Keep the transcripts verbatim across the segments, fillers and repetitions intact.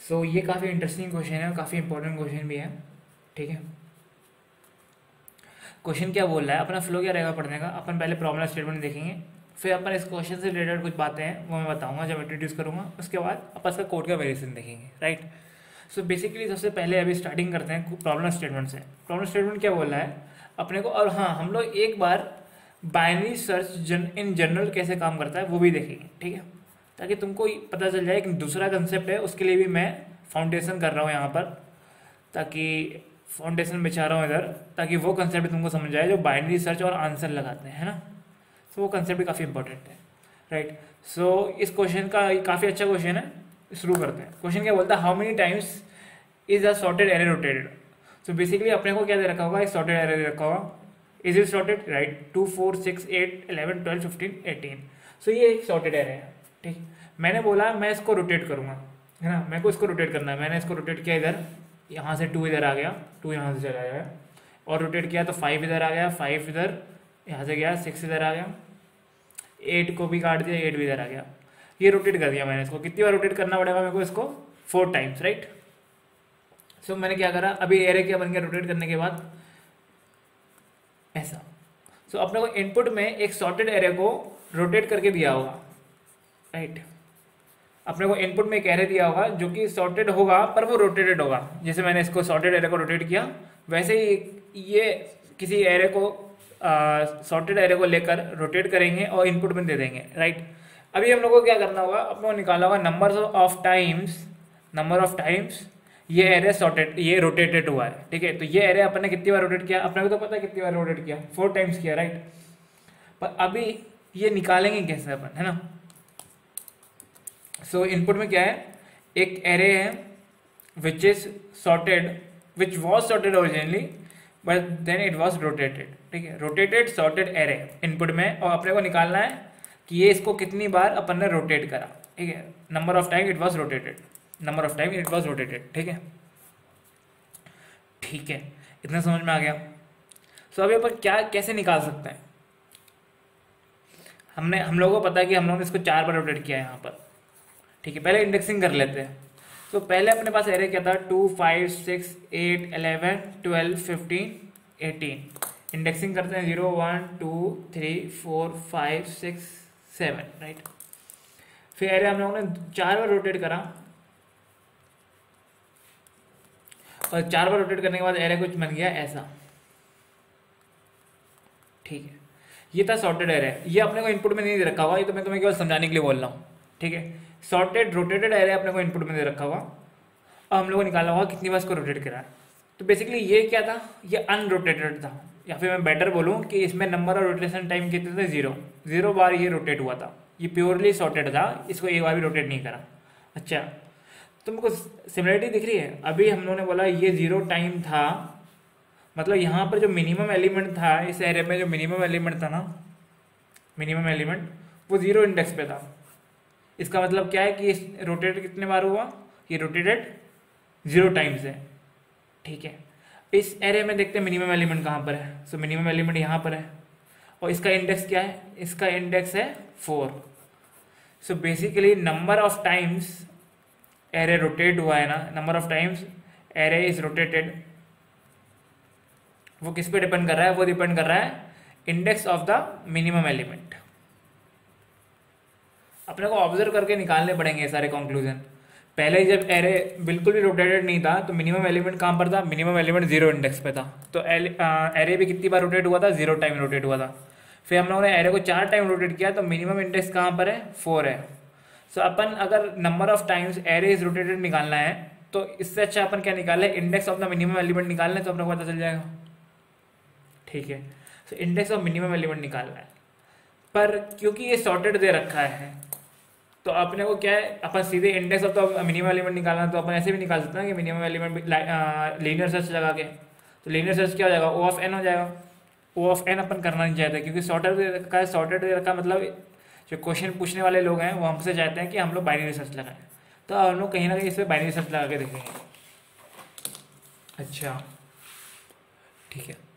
सो so, ये काफ़ी interesting question है और काफ़ी इंपॉर्टेंट क्वेश्चन भी है। ठीक है, क्वेश्चन क्या बोल रहा है, अपना फ्लो क्या रहेगा पढ़ने का। अपन पहले प्रॉब्लम स्टेटमेंट देखेंगे, फिर अपन इस क्वेश्चन से रिलेटेड कुछ बातें हैं वो मैं बताऊंगा जब इंट्रोड्यूस करूंगा। उसके बाद अपन इसका कोड का वेरिएशन देखेंगे, राइट। सो बेसिकली सबसे पहले अभी स्टार्टिंग करते हैं प्रॉब्लम स्टेटमेंट से। प्रॉब्लम स्टेटमेंट क्या बोल रहा है अपने को, और हाँ हम लोग एक बार बाइनरी सर्च जन इन जनरल कैसे काम करता है वो भी देखेंगे, ठीक है, ताकि तुमको पता चल जाए कि दूसरा कंसेप्ट है उसके लिए भी मैं फाउंडेशन कर रहा हूँ यहाँ पर, ताकि फाउंडेशन बिछा रहा हूँ इधर, ताकि वो कंसेप्ट तुमको समझ आए जो बाइनरी सर्च और आंसर लगाते हैं, है ना। तो वो कंसेप्ट भी काफ़ी इंपॉर्टेंट है, राइट। सो इस क्वेश्चन का काफ़ी अच्छा क्वेश्चन है, शुरू करते हैं। क्वेश्चन क्या बोलता है, how many times is a sorted array rotated. So basically अपने को क्या दे रखा होगा, एक सॉर्टेड एरे दे रखा होगा। Is it sorted, right, two four six eight eleven twelve fifteen eighteen. So ये एक सॉर्टेड एरे है, ठीक। मैंने बोला मैं इसको रोटेट करूँगा, है ना, मेरे को इसको रोटेट करना है। मैंने इसको रोटेट किया इधर, यहाँ से टू इधर आ गया, टू यहाँ से चला गया, और रोटेट किया तो फाइव इधर आ गया, फाइव इधर यहाँ से गया, सिक्स इधर आ गया, एट को भी काट दिया, एट भी इधर आ गया। ये रोटेट कर दिया मैंने इसको। कितनी बार रोटेट करना पड़ेगा मेरे को इसको, फोर टाइम्स, राइट। सो मैंने क्या करा, अभी एरे क्या बन गया रोटेट करने के बाद, ऐसा। सो so, अपने को इनपुट में एक सॉर्टेड एरे को रोटेट करके दिया होगा, राइट। अपने को इनपुट में एक एरे दिया होगा जो कि सॉर्टेड होगा पर वो रोटेटेड होगा। जैसे मैंने इसको सॉर्टेड एरे को रोटेट किया, वैसे ही ये किसी एरे को सॉर्टेड एरे को लेकर रोटेट करेंगे और इनपुट में दे देंगे, राइट। अभी हम लोग को क्या करना होगा, अपने को निकालना होगा number of times, number of times ये एरे सॉर्टेड, ये रोटेटेड हुआ है, ठीक है। तो ये एरे अपन ने कितनी बार रोटेट किया, अपने को तो पता है कितनी बार रोटेट किया, फोर टाइम्स किया, राइट। पर अभी ये निकालेंगे कैसे अपन, है ना। सो so, इनपुट में क्या है, एक एरे है which is sorted, which was sorted originally but then it was rotated, ठीक है। रोटेटेड सॉर्टेड एरे इनपुट में, और अपने को निकालना है कि ये इसको कितनी बार अपन ने रोटेट करा, ठीक है। Number of time it was rotated, number of time it was rotated, ठीक है, ठीक है, इतना समझ में आ गया। सो so, अभी अपन क्या कैसे निकाल सकते हैं, हमने हम लोगों को पता है कि हम लोगों ने इसको चार बार रोटेट किया है यहाँ पर, ठीक है। पहले इंडेक्सिंग कर लेते हैं। तो so, पहले अपने पास एरे क्या था, two five six eight eleven twelve fifteen eighteen. Indexing करते हैं, zero one two three four five six seven, right. फिर एरे हम लोगों ने चार बार रोटेट करा, और चार बार रोटेट करने के बाद एरे कुछ बन गया ऐसा, ठीक है। ये था सॉर्टेड एरे, ये अपने को इनपुट में नहीं दे रखा हुआ, ये तो मैं तुम्हें केवल समझाने के लिए बोल रहा हूँ, ठीक है। सॉर्टेड रोटेटेड एरे अपने को इनपुट में दे रखा हुआ, और हम लोगों को निकाला हुआ कितनी बार इसको रोटेट करा है। तो बेसिकली ये क्या था, ये अनरोटेटेड था, या फिर मैं बेटर बोलूँ कि इसमें नंबर और रोटेशन टाइम कितने थे, जीरो, जीरो बार ये रोटेट हुआ था। ये प्योरली सॉर्टेड था, इसको एक बार भी रोटेट नहीं करा। अच्छा, तुमको सिमिलरिटी दिख रही है। अभी हम लोगों ने बोला ये जीरो टाइम था, मतलब यहाँ पर जो मिनिमम एलिमेंट था इस एरे में, जो मिनिमम एलिमेंट था ना, मिनिमम एलिमेंट वो जीरो इंडेक्स पे था। इसका मतलब क्या है कि इस रोटेट कितने बार हुआ, ये रोटेटेड जीरो टाइम्स है, ठीक है। इस एरे में देखते हैं मिनिमम एलिमेंट कहाँ पर है। सो मिनिमम एलिमेंट यहाँ पर है, और इसका इंडेक्स क्या है, इसका इंडेक्स है four. So basically number of times array rotate हुआ है ना, number of times array is rotated, वो किस पे डिपेंड कर रहा है, वो डिपेंड कर रहा है index of the minimum element. अपने को ऑब्जर्व करके निकालने पड़ेंगे ये सारे कंक्लूजन। पहले जब एरे बिल्कुल भी रोटेटेड नहीं था तो मिनिमम एलिमेंट कहाँ पर था, मिनिमम एलिमेंट जीरो इंडेक्स पे था। तो एरे भी कितनी बार रोटेट हुआ था, जीरो टाइम रोटेट हुआ था। फिर हम लोगों ने एरे को चार टाइम रोटेट किया तो मिनिमम इंडेक्स कहाँ पर है, फोर है। सो so, अपन अगर number of times array is rotated निकालना है तो इससे अच्छा अपन क्या निकाले, index of the minimum element निकालना है, तो अपने को पता चल जाएगा, ठीक है। So index of minimum element निकालना है, पर क्योंकि ये सॉर्टेड दे रखा है तो अपने को क्या है, अपन सीधे index of the minimum element निकालना, तो अपन ऐसे भी निकाल सकते हैं कि मिनिमम एलिमेंट लीनियर सर्च लगा के, तो लीनियर सर्च क्या हो जाएगा, ओ ऑफ एन हो जाएगा। ओ ऑफ एन अपन करना नहीं चाहते क्योंकि सॉर्टेड दे रखा है। सॉर्टेड दे रखा मतलब जो क्वेश्चन पूछने वाले लोग हैं वो हमसे चाहते हैं कि हम लोग बाइनरी सर्च लगाएं, तो हम लोग कहीं ना कहीं इस पर बाइनरी सर्च लगा के देखेंगे। अच्छा, ठीक है,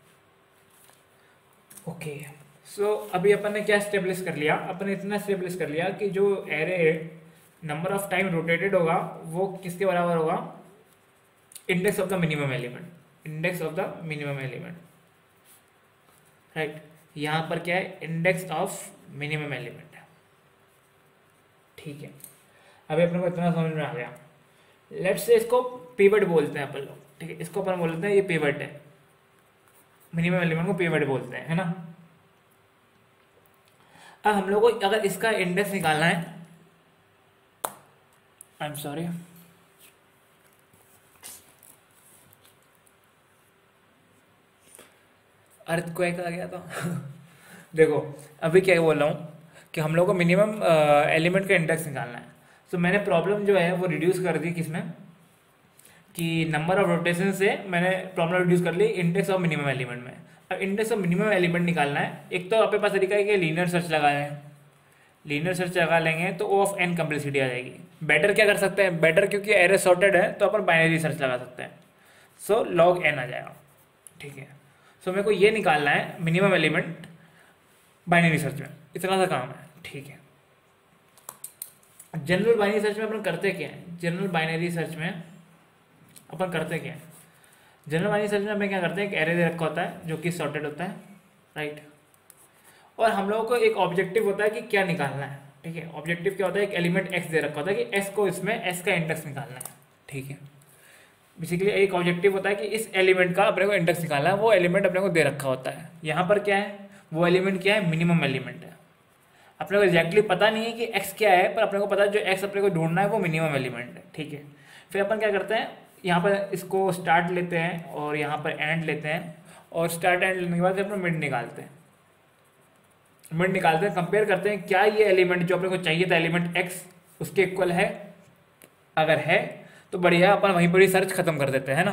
ओके। सो so, अभी अपन ने क्या स्टेब्लिश कर लिया, अपन ने इतना स्टेब्लिश कर लिया कि जो array number of time rotated होगा वो किसके बराबर होगा, index of the minimum element, index of the minimum element, right. यहाँ पर क्या है, इंडेक्स ऑफ मिनिमम एलिमेंट है, ठीक है। अभी अपने को इतना समझ में आ गया। लेट्स से इसको पिवट बोलते हैं अपन लोग, ठीक है, इसको अपन बोलते हैं ये पिवट है, मिनिमम एलिमेंट को पिवट बोलते हैं, है ना। अब हम लोग को अगर इसका इंडेक्स निकालना है, आई एम सॉरी, अर्थक्वेक आ गया था देखो अभी क्या बोल रहा हूँ कि हम लोग को मिनिमम एलिमेंट का इंडेक्स निकालना है। तो मैंने प्रॉब्लम जो है वो रिड्यूस कर दी किसमें, कि नंबर ऑफ रोटेशन से मैंने प्रॉब्लम रिड्यूस कर ली इंडेक्स ऑफ मिनिमम एलिमेंट में। अब इंडेक्स ऑफ मिनिमम एलिमेंट निकालना है, एक तो आपके पास तरीका है कि लीनियर सर्च लगा लें, लीनियर सर्च लगा लेंगे तो ओ ऑफ एन कम्प्लेक्सिटी आ जाएगी। बेटर क्या कर सकते हैं, बेटर क्योंकि एरे सॉर्टेड है तो अपन बाइनरी सर्च लगा सकते हैं, सो लॉग एन आ जाएगा, ठीक है। सो मेरे को ये निकालना है मिनिमम एलिमेंट बाइनरी सर्च में, इतना सा काम है, ठीक है। जनरल बाइनरी सर्च में अपन करते क्या है, जनरल बाइनरी सर्च में अपन करते क्या है, जनरल बाइनरी सर्च में अपन क्या करते हैं, एक एरे दे रखा होता है जो कि सॉर्टेड होता है, राइट। और हम लोगों को एक ऑब्जेक्टिव होता है कि क्या निकालना है, ठीक है। ऑब्जेक्टिव क्या होता है, एक एलिमेंट एक्स दे रखा होता है कि एक्स को इसमें एक्स का इंडेक्स निकालना है, ठीक है। बेसिकली एक ऑब्जेक्टिव होता है कि इस एलिमेंट का अपने को इंडेक्स निकालना है, वो एलिमेंट अपने को दे रखा होता है। यहाँ पर क्या है, वो एलिमेंट क्या है, मिनिमम एलिमेंट है। अपने को एग्जैक्टली पता नहीं है कि एक्स क्या है, पर अपने को पता है जो एक्स अपने को ढूंढना है वो मिनिमम एलिमेंट है, ठीक है। फिर अपन क्या करते हैं, यहाँ पर इसको स्टार्ट लेते हैं और यहाँ पर एंड लेते हैं, और स्टार्ट एंड लेने के बाद अपना मिड निकालते हैं, मिड निकालते हैं, कंपेयर करते हैं क्या ये एलिमेंट जो अपने को चाहिए था एलिमेंट एक्स उसके इक्वल है, अगर है तो बढ़िया, अपन वहीं पर ही सर्च खत्म कर देते हैं ना।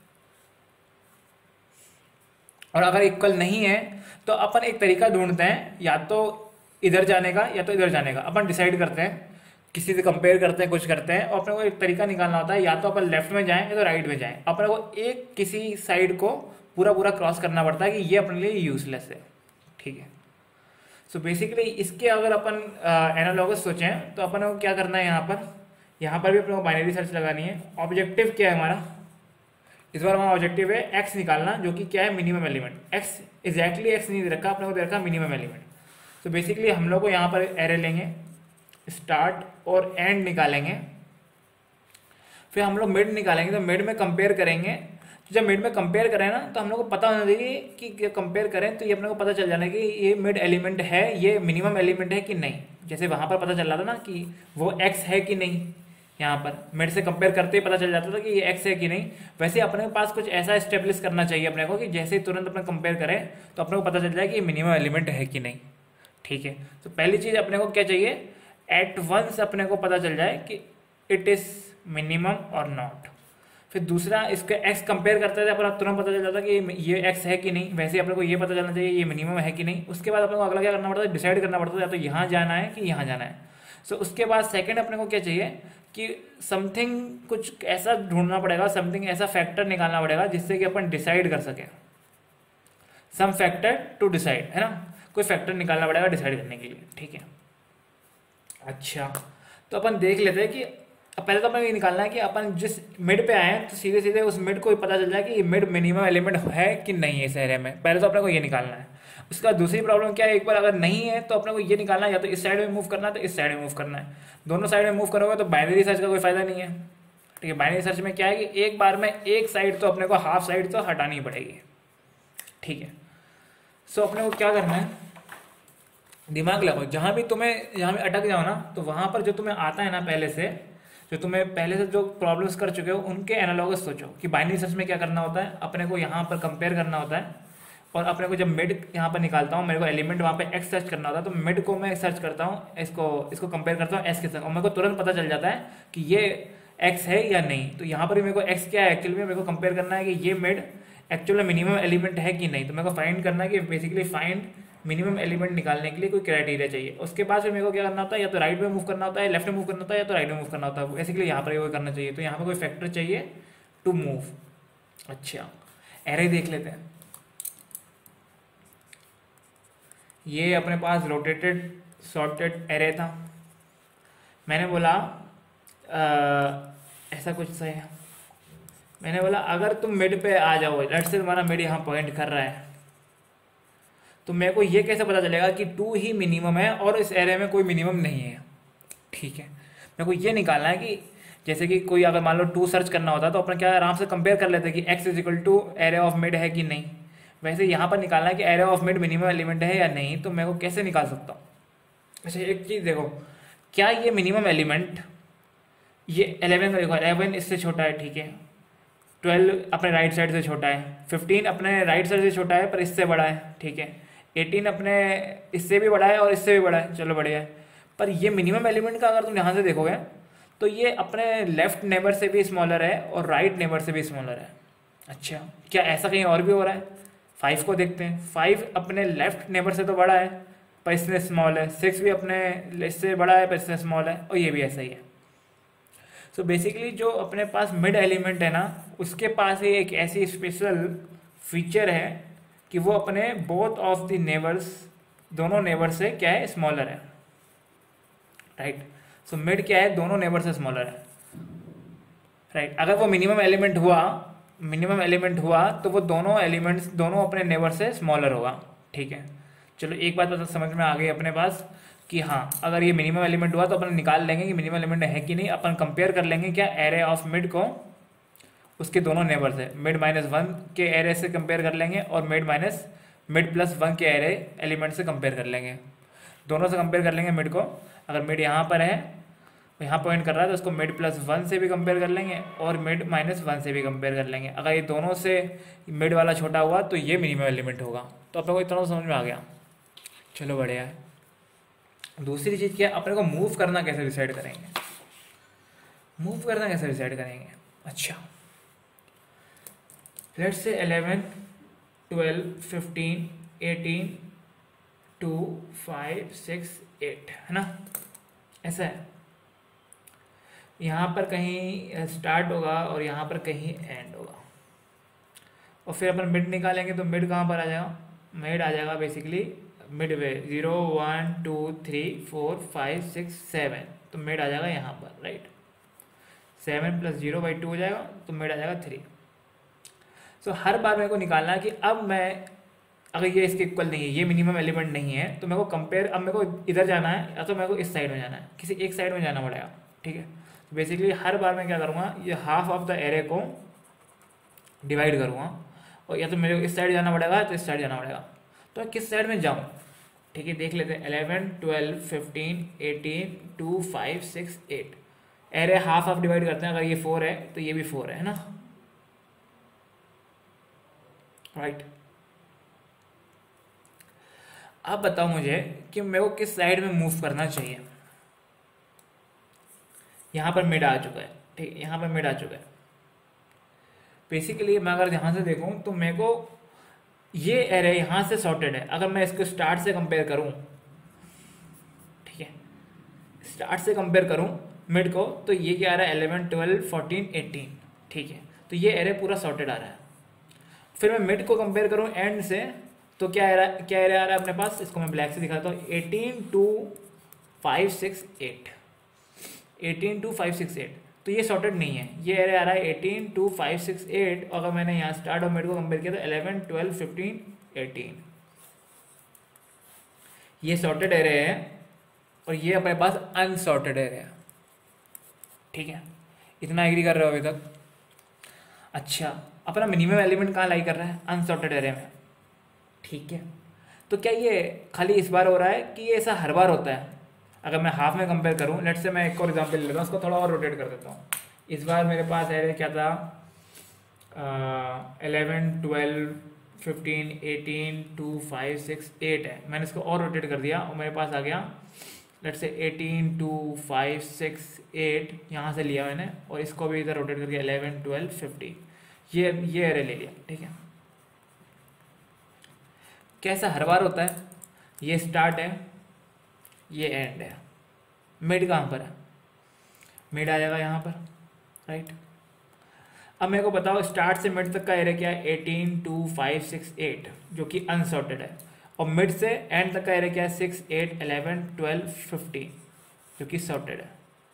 और अगर इक्वल नहीं है तो अपन एक तरीका ढूंढते हैं, या तो इधर जाने का या तो इधर जाने का, अपन डिसाइड करते हैं, किसी से कंपेयर करते हैं, कुछ करते हैं, और अपने को एक तरीका निकालना होता है, या तो अपन लेफ्ट में जाएं या तो राइट में जाएं। अपने को एक किसी साइड को पूरा पूरा क्रॉस करना पड़ता है कि ये अपने लिए यूजलेस है, ठीक है। सो बेसिकली इसके अगर अपन एनालॉगस सोचें तो अपन को क्या करना है, यहाँ पर यहाँ पर भी अपने को बाइनरी सर्च लगानी है। ऑब्जेक्टिव क्या है हमारा, इस बार हमारा ऑब्जेक्टिव है एक्स निकालना, जो कि क्या है, minimum element. X exactly X नहीं दे रखा, अपने को दे रखा मिनिमम एलिमेंट। तो बेसिकली हम लोग को यहाँ पर एरे लेंगे, स्टार्ट और एंड निकालेंगे, फिर हम लोग मिड निकालेंगे। तो मिड में कंपेयर करेंगे, तो जब मिड में कंपेयर करें ना तो हम लोग को पता होना चाहिए कि कंपेयर करें तो ये अपने को पता चल जाना है कि ये मिड एलिमेंट है, ये मिनिमम एलिमेंट है कि नहीं। जैसे वहाँ पर पता चल रहा था ना कि वो एक्स है कि नहीं, यहाँ पर मिड से कंपेयर करते ही पता चल जाता था कि ये एक्स है कि नहीं। वैसे अपने पास कुछ ऐसा एस्टेब्लिश करना चाहिए अपने को कि जैसे ही तुरंत अपने कंपेयर करें तो अपने को पता चल जाए कि ये मिनिमम एलिमेंट है कि नहीं, ठीक है। तो पहली चीज़ अपने को क्या चाहिए, एट वंस अपने को पता चल जाए कि इट इज़ मिनिमम और नॉट। फिर दूसरा, इसके एक्स कंपेयर करते थे अपन, तुरंत पता चल जाता कि ये एक्स है कि नहीं। वैसे अपने को ये पता चलना चाहिए ये मिनिमम है कि नहीं। उसके बाद अपने को अगला क्या करना पड़ता है, डिसाइड करना पड़ता है या तो यहाँ जाना है कि यहाँ जाना है। सो so, उसके बाद सेकंड अपने को क्या चाहिए कि समथिंग, कुछ ऐसा ढूंढना पड़ेगा, समथिंग ऐसा फैक्टर निकालना पड़ेगा जिससे कि अपन डिसाइड कर सके, सम फैक्टर टू डिसाइड, है ना। कोई फैक्टर निकालना पड़ेगा डिसाइड करने के लिए, ठीक है। अच्छा, तो अपन देख लेते हैं कि पहले तो अपन ये निकालना है कि अपन जिस मिड पे आए तो सीधे सीधे उस मिड को ही पता चल जाए कि ये मिड मिनिमम एलिमेंट है कि नहीं है इस एरे में। पहले तो अपने को ये निकालना है। उसके बाद दूसरी प्रॉब्लम क्या है, एक बार अगर नहीं है तो अपने को ये निकालना है, या तो इस साइड में मूव करना है तो इस साइड में मूव करना है। दोनों साइड में मूव करोगे तो बाइनरी सर्च का कोई फायदा नहीं है, ठीक है। बाइनरी सर्च में क्या है कि एक बार में एक साइड तो अपने को हाफ साइड तो हटानी ही पड़ेगी, ठीक है। सो अपने को क्या करना है, दिमाग लगाओ, जहाँ भी तुम्हें जहाँ भी अटक जाओ ना तो वहाँ पर जो तुम्हें आता है ना पहले से, जो तुम्हें पहले से जो प्रॉब्लम्स कर चुके हो उनके एनालॉगस सोचो कि बाइनरी सर्च में क्या करना होता है। अपने को यहाँ पर कंपेयर करना होता है, और अपने को जब मिड यहाँ पर निकालता हूँ, मेरे को एलिमेंट वहाँ पे एक्स सर्च करना होता है, तो मिड को मैं सर्च करता हूँ, इसको इसको कंपेयर करता हूँ एक्स के साथ, और मेरे को तुरंत पता चल जाता है कि ये एक्स है या नहीं। तो यहाँ पर भी मेरे को एक्स क्या है, एक्चुअली में मेरे को कंपेयर करना है कि ये मिड एक्चुअल में मिनिमम एलिमेंट है कि नहीं। तो मेरे को फाइंड करना है कि बेसिकली फाइंड मिनिमम एलिमेंट निकालने के लिए कोई क्राइटेरिया चाहिए। उसके बाद फिर मेरे को क्या करना होता है, या तो राइट में मूव करना होता है, लेफ्ट में मूव करना होता है, या तो राइट में मूव करना होता है। बेसिकली यहाँ पर ये करना चाहिए, तो यहाँ पर कोई फैक्टर चाहिए टू मूव। अच्छा, एरे देख लेते हैं। ये अपने पास रोटेटेड सॉर्टेड एरे था, मैंने बोला आ, ऐसा कुछ सही है, मैंने बोला अगर तुम मिड पे आ जाओ, लेट्स से तुम्हारा मिड यहाँ पॉइंट कर रहा है, तो मेरे को ये कैसे पता चलेगा कि टू ही मिनिमम है और इस एरे में कोई मिनिमम नहीं है। ठीक है, मेरे को ये निकालना है कि जैसे कि कोई अगर मान लो टू सर्च करना होता तो अपन क्या आराम से कंपेयर कर लेते कि X is equal to array of mid है कि नहीं। वैसे यहाँ पर निकालना है कि array of mid minimum element है या नहीं, तो मैं को कैसे निकाल सकता हूँ। अच्छा एक चीज़ देखो, क्या ये मिनिमम एलिमेंट, ये एलेवन का देखो, एलेवन इससे छोटा है, ठीक है, ट्वेल्व अपने राइट साइड से छोटा है, फिफ्टीन अपने राइट साइड से छोटा है पर इससे बड़ा है, ठीक है, एटीन अपने इससे भी बड़ा है और इससे भी बड़ा है, चलो बढ़िया है। पर ये मिनिमम एलिमेंट का अगर तुम यहाँ से देखोगे तो ये अपने लेफ्ट नेबर से भी स्मॉलर है और राइट नेबर से भी स्मॉलर है। अच्छा, क्या ऐसा कहीं और भी हो रहा है? फाइव को देखते हैं, फाइव अपने लेफ्ट नेबर से तो बड़ा है पर इससे स्मॉल है, सिक्स भी अपने इससे बड़ा है पर इससे स्मॉल है, और ये भी ऐसा ही है। सो so बेसिकली जो अपने पास मिड एलिमेंट है ना, उसके पास ही एक ऐसी स्पेशल फीचर है कि वो अपने बोथ ऑफ द नेबर्स, दोनों नेबर से क्या है, स्मॉलर है, राइट। सो मिड क्या है, दोनों नेबर से स्मॉलर है, राइट right. अगर वो मिनिमम एलिमेंट हुआ, मिनिमम एलिमेंट हुआ तो वो दोनों एलिमेंट्स, दोनों अपने नेबर से स्मॉलर होगा, ठीक है। चलो एक बात तो समझ में आ गई अपने पास कि हाँ, अगर ये मिनिमम एलिमेंट हुआ तो अपन निकाल लेंगे कि मिनिमम एलिमेंट है कि नहीं। अपन कंपेयर कर लेंगे क्या, एरे ऑफ मिड को उसके दोनों नेबर से, मिड माइनस वन के एरे से कंपेयर कर लेंगे और mid minus mid plus one के एरे एलिमेंट से कंपेयर कर लेंगे, दोनों से कंपेयर कर लेंगे मिड को। अगर मिड यहाँ पर है, यहाँ पॉइंट कर रहा है, तो उसको मिड प्लस वन से भी कंपेयर कर लेंगे और मिड माइनस वन से भी कंपेयर कर लेंगे। अगर ये दोनों से मिड वाला छोटा हुआ तो ये मिनिमम एलिमेंट होगा। तो अपने को इतना समझ में आ गया, चलो बढ़िया है। दूसरी चीज़ क्या है, अपने को मूव करना कैसे डिसाइड करेंगे, मूव करना कैसे डिसाइड करेंगे। अच्छा, let's say eleven twelve fifteen eighteen two five six eight है ना, ऐसा है। यहाँ पर कहीं स्टार्ट होगा और यहाँ पर कहीं एंड होगा, और फिर अपन मिड निकालेंगे तो मिड कहाँ पर आ जाएगा, मिड आ जाएगा basically mid way, zero one two three four five six seven, तो मिड आ जाएगा यहाँ पर, right. Seven plus zero by two हो जाएगा तो मिड आ जाएगा थ्री। सो हर बार मेरे को निकालना है कि अब मैं, अगर ये इसके इक्वल नहीं है, ये मिनिमम एलिमेंट नहीं है, तो मेरे को कंपेयर, अब मेरे को इधर जाना है या तो मेरे को इस साइड में जाना है, किसी एक साइड में जाना पड़ेगा, ठीक है। तो बेसिकली हर बार मैं क्या करूँगा, ये हाफ ऑफ द एरे को डिवाइड करूँगा, और या तो मेरे को इस साइड जाना पड़ेगा तो इस साइड जाना पड़ेगा। तो किस साइड में जाऊँ, ठीक है, देख लेते हैं। Eleven twelve fifteen eighteen two five six eight, array half half divide करते हैं। अगर ये फोर है तो ये भी फोर है ना, राइट। अब बताओ मुझे कि मेरे को किस साइड में मूव करना चाहिए। यहाँ पर मिड आ चुका है, ठीक है, यहाँ पर मिड आ चुका है। बेसिकली मैं अगर यहाँ से देखूँ तो मेरे को ये एरे यहाँ से सॉर्टेड है। अगर मैं इसको स्टार्ट से कंपेयर करूँ, ठीक है, स्टार्ट से कंपेयर करूँ मिड को, तो ये क्या आ रहा है, इलेवन ट्वेल्व फोर्टीन एटीन, ठीक है, तो ये एरे पूरा सॉर्टेड आ रहा है। फिर मैं मिड को कंपेयर करूँ एंड से, तो क्या एरा क्या एरे आ रहा है अपने पास, इसको मैं ब्लैक से दिखाता हूँ, eighteen two five six eight, eighteen two five six eight, तो ये सॉर्टेड नहीं है। ये एरे आ रहा है eighteen two five six eight, और अगर मैंने यहाँ स्टार्ट और मिड को कंपेयर किया तो इलेवन ट्वेल्व फिफ्टीन एटीन, ये सॉर्टेड एरे है और ये अपने पास अनसॉर्टेड एरे है, ठीक है। इतना एग्री कर रहे हो अभी तक? अच्छा, अपना मिनिमम एलिमेंट कहाँ लाई कर रहा है, अनसॉर्टेड एरे में, ठीक है। तो क्या ये खाली इस बार हो रहा है कि ये ऐसा हर बार होता है? अगर मैं हाफ में कंपेयर करूँ, लेट से मैं एक और एग्जांपल ले लेता हूँ, उसको थोड़ा और रोटेट कर देता हूँ। इस बार मेरे पास एरे क्या था, eleven twelve fifteen eighteen two five six eight है। मैंने इसको और रोटेट कर दिया और मेरे पास आ गया let say eighteen two five six eight, यहाँ से लिया मैंने, और इसको भी इधर रोटेट करके इलेवन ट्वेल्व फिफ्टी, ये ये एरे ले लिया, ठीक है। कैसा हर बार होता है, ये स्टार्ट है, ये एंड है, मिड कहाँ पर है, मिड आ जाएगा यहाँ पर, राइट। अब मेरे को बताओ स्टार्ट से मिड तक का एरे क्या है, eighteen two five six eight, जो कि अनसॉर्टेड है, और मिड से एंड तक का एरे क्या है, six eight eleven twelve fifty, जो कि सॉर्टेड है,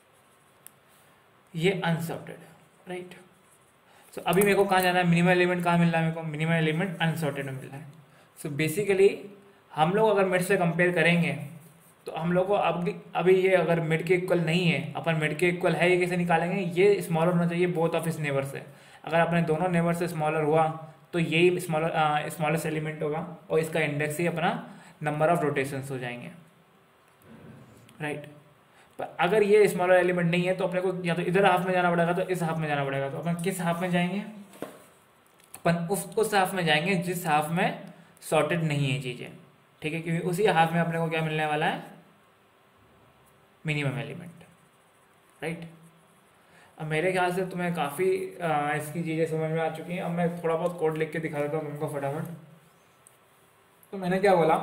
ये अनसॉर्टेड है, राइट। सो अभी मेरे को कहाँ जाना है, मिनिमम एलिमेंट कहाँ मिल रहा है मेरे को, मिनिमम एलिमेंट अनसॉर्टेड में मिल रहा है। सो बेसिकली हम लोग अगर मिड से कंपेयर करेंगे तो हम लोग को अब अभी ये अगर मिड के इक्वल नहीं है, अपन मिड के इक्वल है ये कैसे निकालेंगे, ये स्मॉलर होना चाहिए बोथ ऑफ इस नेबर से। अगर अपने दोनों नेबर से स्मॉलर हुआ तो यही स्मॉलर स्मॉलेस्ट एलिमेंट होगा और इसका इंडेक्स ही अपना नंबर ऑफ रोटेशंस हो जाएंगे, राइट। पर अगर ये स्मॉलर एलिमेंट नहीं है तो अपने को या तो इधर हाफ में जाना पड़ेगा तो इस हाफ में जाना पड़ेगा। तो अपन किस हाफ में जाएंगे, अपन उस उस हाफ में जाएंगे जिस हाफ में सॉर्टेड नहीं है चीज़ें, ठीक है, क्योंकि उसी हाफ में अपने को क्या मिलने वाला है, मिनिमम एलिमेंट, राइट। अब मेरे ख्याल से तुम्हें काफ़ी इसकी चीज़ें समझ में आ चुकी हैं। अब मैं थोड़ा बहुत कोड लिख के दिखा देता हूँ तुमको फटाफट। तो मैंने क्या बोला,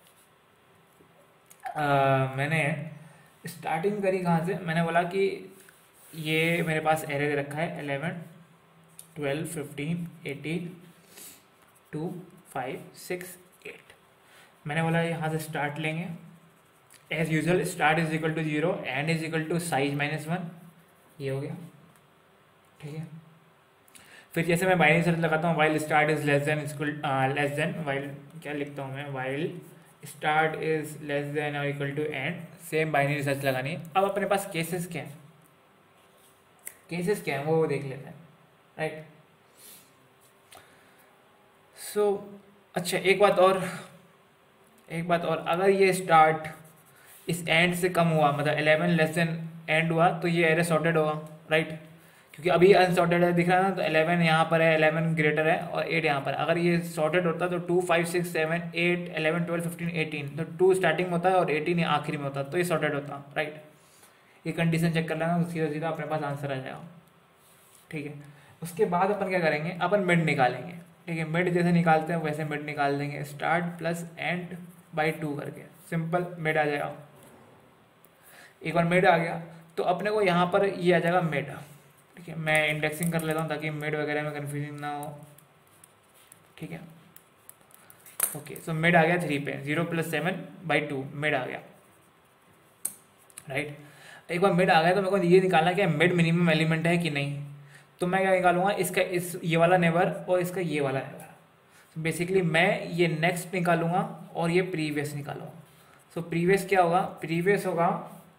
आ, मैंने स्टार्टिंग करी कहाँ से, मैंने बोला कि ये मेरे पास एरे दे रखा है eleven twelve fifteen eighteen two five six eight. मैंने बोला यहाँ से स्टार्ट लेंगे, as usual start is equal to zero end is equal to size minus one, ये हो गया, ठीक है। फिर जैसे मैं बाइनरी सर्च लगाता हूँ, while start is less than equal less than while क्या लिखता हूँ मैं, while start is less than और equal to end, same binary search लगानी है। अब अपने पास केसेस क्या है, केसेस क्या है वो देख लेते हैं, राइट। सो अच्छा एक बात और एक बात और अगर ये स्टार्ट इस एंड से कम हुआ, मतलब इलेवन लेस देन एंड हुआ, तो ये एरे सॉर्टेड होगा, राइट, क्योंकि अभी अनसॉर्टेड है दिख रहा है ना। तो इलेवन यहाँ पर है, इलेवन ग्रेटर है और एट यहाँ पर। अगर ये सॉर्टेड होता तो two five six seven eight eleven twelve fifteen eighteen, तो टू स्टार्टिंग में होता है और एटीन आखिरी में होता है, तो ये सॉर्टेड होता, राइट। ये कंडीशन चेक कर लेना, सीधा सीधा अपने पास आंसर आ जाएगा, ठीक है। उसके बाद अपन क्या करेंगे, अपन मिड निकालेंगे, ठीक है। मिड जैसे निकालते हैं वैसे मिड निकाल देंगे, start plus end by two करके, सिंपल मिड आ जाएगा। एक बार मिड आ गया तो अपने को यहाँ पर ये आ जाएगा मिड, ठीक है। मैं इंडेक्सिंग कर लेता हूँ ताकि मिड वगैरह में कन्फ्यूजन ना हो, ठीक है। ओके, सो मिड आ गया थ्री पे, zero plus seven by two mid आ गया, राइट। एक बार मिड आ गया तो मेरे को ये निकालना है कि मिड मिनिमम एलिमेंट है कि नहीं। तो मैं क्या निकालूंगा, इसका इस ये वाला नेबर और इसका ये वाला नेबर। सो बेसिकली मैं ये नेक्स्ट निकालूंगा और ये प्रीवियस निकालूंगा। सो प्रीवियस क्या होगा, प्रीवियस होगा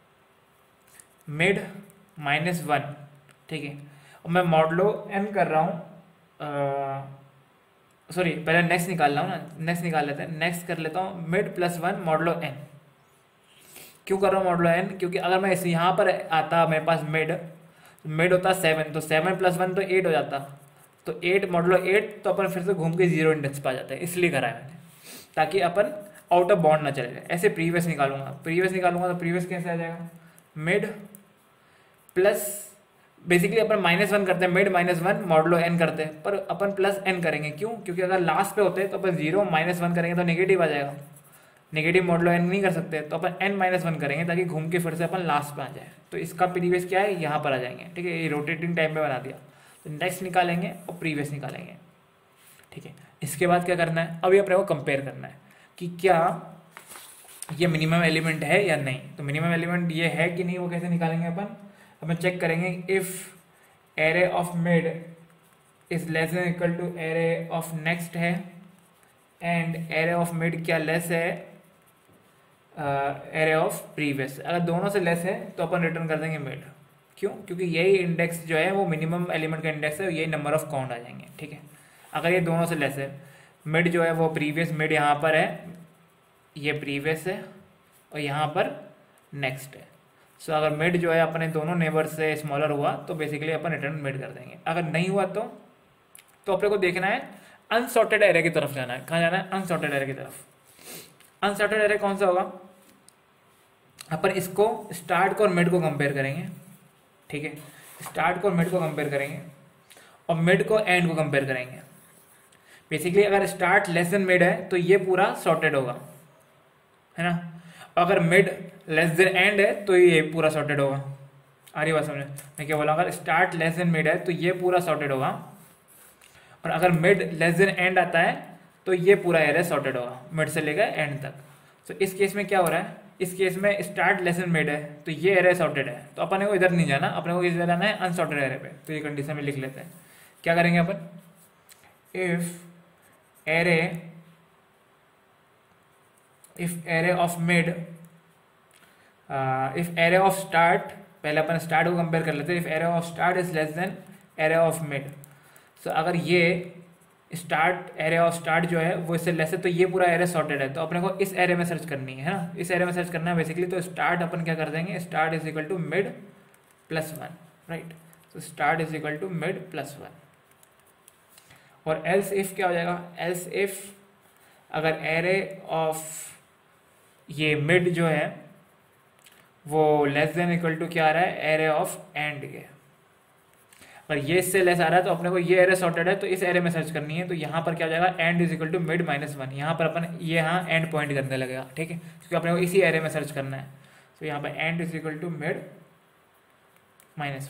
मिड माइनस वन, ठीक है। और मैं मॉडलो एन कर रहा हूँ, सॉरी पहले नेक्स्ट निकाल रहा हूँ ना, नेक्स्ट निकाल लेते हैं। नेक्स्ट कर लेता हूँ mid plus one modulo N. क्यों कर रहा हूँ मॉडलो एन, क्योंकि अगर मैं इस यहाँ पर आता मेरे पास मिड मिड होता सेवन, तो सेवन प्लस वन तो एट हो जाता, तो एट मॉडलो एट, तो अपन फिर से घूम के जीरो इंडेक्स पा जाते हैं, इसलिए करा है मैंने, ताकि अपन आउट ऑफ बाउंड ना चले जाए। ऐसे प्रीवियस निकालूंगा, प्रीवियस निकालूंगा तो प्रीवियस कैसे आ जाएगा, मिड प्लस, बेसिकली अपन माइनस वन करते हैं, mid minus one modulo N करते हैं, पर अपन प्लस एन करेंगे। क्यों, क्योंकि अगर लास्ट पे होते हैं तो अपन जीरो माइनस वन करेंगे तो नेगेटिव आ जाएगा, नेगेटिव मॉडलो एन नहीं कर सकते, तो अपन एन माइनस वन करेंगे ताकि घूम के फिर से अपन लास्ट पे आ जाए। तो इसका प्रीवियस क्या है, यहाँ पर आ जाएंगे, ठीक है। ये रोटेटिंग टाइम में बना दिया, तो नेक्स्ट निकालेंगे और प्रीवियस निकालेंगे, ठीक है। इसके बाद क्या करना है, अभी अपने को कंपेयर करना है कि क्या ये मिनिमम एलिमेंट है या नहीं। तो मिनिमम एलिमेंट ये है कि नहीं, वो कैसे निकालेंगे अपन, अपन चेक करेंगे if array of mid is less than equal to array of next है एंड एरे ऑफ मिड क्या लेस है एरे ऑफ प्रीवियस। अगर दोनों से लेस है तो अपन रिटर्न कर देंगे मिड। क्यों, क्योंकि यही इंडेक्स जो है वो मिनिमम एलिमेंट का इंडेक्स है, यही नंबर ऑफ काउंट आ जाएंगे, ठीक है। अगर ये दोनों से लेस है, मिड जो है वो प्रीवियस, मिड यहाँ पर है, ये प्रीवियस है और यहाँ पर नेक्स्ट है। सो so, अगर मिड जो है अपने दोनों नेबर से स्मॉलर हुआ तो बेसिकली अपन रिटर्न मिड कर देंगे। अगर नहीं हुआ तो तो अपने को देखना है अनसॉर्टेड एरे की तरफ जाना है। कहाँ जाना है, अनसॉर्टेड एरे की तरफ। अनसॉर्टेड एरे कौन सा होगा, अपन इसको स्टार्ट को और मिड को कंपेयर करेंगे, ठीक है। स्टार्ट को और मिड को कंपेयर करेंगे और मिड को एंड को कंपेयर करेंगे। बेसिकली अगर स्टार्ट लेस देन मिड है तो ये पूरा सॉर्टेड होगा, है ना। अगर मिड लेस देन एंड है तो ये पूरा सॉर्टेड होगा। आ रही बात समझ, मैं क्या बोला, अगर स्टार्ट लेस देन मिड है तो ये पूरा सॉर्टेड होगा, और अगर मिड लेस देन एंड आता है तो ये पूरा एरे सॉर्टेड होगा, मिड से लेकर एंड तक। तो इस केस में क्या हो रहा है, इस केस में स्टार्ट लेसन मेड है तो ये एरे सॉर्टेड है, तो अपने को इधर नहीं जाना, अपने को इधर जाना है अनसॉर्टेड एरे पे। तो ये कंडीशन में लिख लेते हैं, क्या करेंगे अपन, if array if array of mid if array of start, पहले अपन स्टार्ट को कंपेयर कर लेते हैं, if array of start is less than array of mid. So अगर ये स्टार्ट एरे ऑफ स्टार्ट जो है वो इससे लेस है तो ये पूरा एरे सॉर्टेड है, तो अपने को इस एरे में सर्च करनी है, है ना, इस एरे में सर्च करना है बेसिकली। तो स्टार्ट अपन क्या कर देंगे, start is equal to mid plus one, right. तो start is equal to mid plus one. और एल्स इफ क्या हो जाएगा, एल्स इफ अगर एरे ऑफ ये मिड जो है वो लेस देन इक्वल टू क्या आ रहा है, एरे ऑफ एंड के, और ये इससे लेस आ रहा है तो अपने को ये एरे सॉर्टेड है तो इस एरे में सर्च करनी है। तो यहाँ पर क्या हो जाएगा, end is equal to mid minus one, यहाँ पर अपन ये यहाँ एंड पॉइंट करने लगेगा, ठीक है, क्योंकि अपने को इसी एरे में सर्च करना है। तो यहाँ पर end is equal to mid minus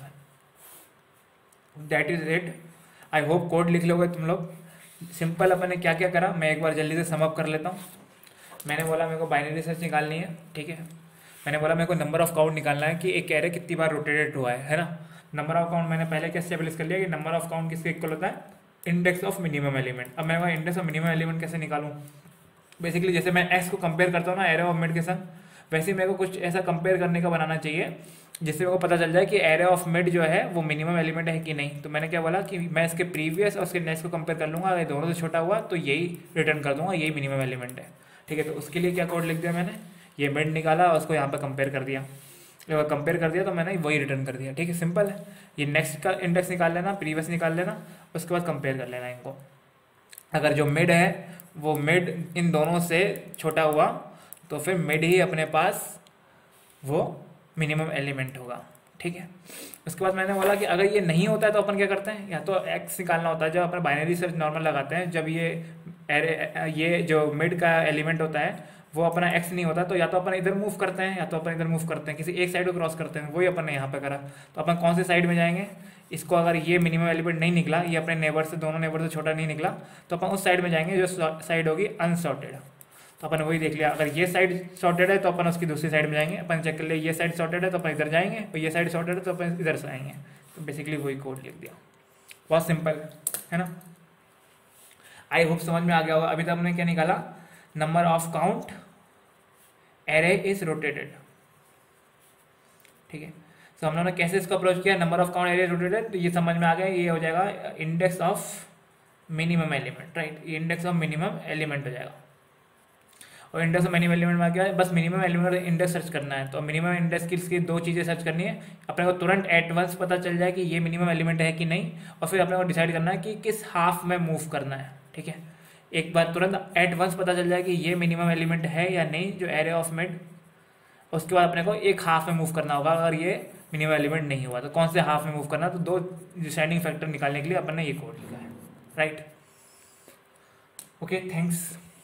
one, that is it. I hope code लिख लोगे तुम लोग। सिंपल अपन ने क्या क्या करा मैं एक बार जल्दी से सम अप कर लेता हूँ। मैंने बोला मेरे को बाइनरी सर्च निकालनी है, ठीक है। मैंने बोला मेरे को नंबर ऑफ काउंट निकालना है कि एक एरे कितनी बार रोटेटेड हुआ है, है ना। नंबर ऑफ काउंट मैंने पहले क्या स्टेबलिश कर लिया कि नंबर ऑफ काउंट किसके इक्वल होता है, इंडेक्स ऑफ मिनिमम एलिमेंट। अब मैं इंडेक्स ऑफ मिनिमम एलिमेंट कैसे निकालूँ, बेसिकली जैसे मैं एक्स को कंपेयर करता हूँ ना एरे ऑफ मिड के साथ, वैसे मेरे को कुछ ऐसा कंपेयर करने का बनाना चाहिए जिससे मेरे को पता चल जाए कि एरे ऑफ मिड जो है वो मिनिमम एलिमेंट है कि नहीं। तो मैंने क्या बोला कि मैं इसके प्रीवियस और इसके नेक्स्ट को कंपेयर कर लूँगा, अगर दोनों से छोटा हुआ तो यही रिटर्न कर दूंगा, यही मिनिमम एलिमेंट है, ठीक है। तो उसके लिए क्या कोड लिख दिया मैंने, ये मिड निकाला और उसको यहाँ पर कंपेयर कर दिया, अगर कंपेयर कर दिया तो मैंने वही रिटर्न कर दिया, ठीक है, सिंपल है। ये नेक्स्ट का इंडेक्स निकाल लेना, प्रीवियस निकाल लेना, उसके बाद कंपेयर कर लेना इनको। अगर जो मिड है वो मिड इन दोनों से छोटा हुआ तो फिर मिड ही अपने पास वो मिनिमम एलिमेंट होगा, ठीक है। उसके बाद मैंने बोला कि अगर ये नहीं होता है तो अपन क्या करते हैं, या तो एक्स निकालना होता है जब अपन बाइनरी सर्च नॉर्मल लगाते हैं, जब ये एरे ये जो मिड का एलिमेंट होता है वो अपना एक्स नहीं होता तो या तो अपन इधर मूव करते हैं या तो अपन इधर मूव करते हैं, किसी एक साइड को क्रॉस करते हैं, वही अपन ने यहाँ पे करा। तो अपन कौन से साइड में जाएंगे, इसको अगर ये मिनिमम एलिमेंट नहीं निकला, ये अपने नेबर से दोनों नेबर से छोटा नहीं निकला, तो अपन उस साइड में जाएंगे जो साइड होगी अनसॉर्टेड। तो अपन वही देख लिया, अगर ये साइड सॉर्टेड है तो अपन उसकी दूसरी साइड में जाएंगे, अपन चेक कर ले ये साइड सॉर्टेड है तो अपन इधर जाएंगे, और ये साइड सॉर्टेड है तो अपन इधर से आएंगे। तो बेसिकली वही कोड लिख दिया, बहुत सिंपल है ना। आई होप समझ में आ गया होगा। अभी तक हमने क्या निकाला, number of count array is rotated, ठीक है। तो हम लोगों ने कैसे इसको अप्रोच किया, number of count array rotated, तो ये समझ में आ गया, ये हो जाएगा index of minimum element, right, ये इंडेक्स ऑफ मिनिमम एलिमेंट हो जाएगा। और इंडेक्स ऑफ मिनिमम एलिमेंट में आ गया, बस मिनिमम एलिमेंट इंडेक्स सर्च करना है। तो मिनिमम इंडेक्स की दो चीज़ें सर्च करनी है, अपने को तुरंत एट वंस पता चल जाए कि ये मिनिमम एलिमेंट है कि नहीं, और फिर अपने को डिसाइड करना है कि किस हाफ में मूव करना है, ठीक है। एक बार तुरंत एट वंस पता चल जाए कि ये मिनिमम एलिमेंट है या नहीं जो एरे ऑफ मिड, उसके बाद अपने को एक हाफ में मूव करना होगा अगर ये मिनिमम एलिमेंट नहीं हुआ तो कौन से हाफ में मूव करना। तो दो डिसाइडिंग फैक्टर निकालने के लिए अपन ने ये कोड लिखा है, राइट। Okay, thanks.